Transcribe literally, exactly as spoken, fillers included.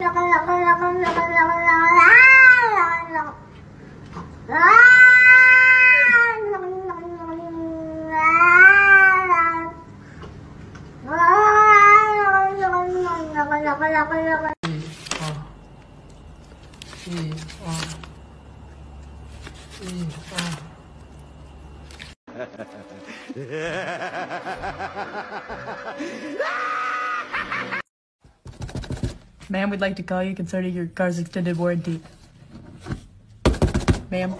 Ma'am, we'd like to call you concerning your car's extended warranty. Ma'am.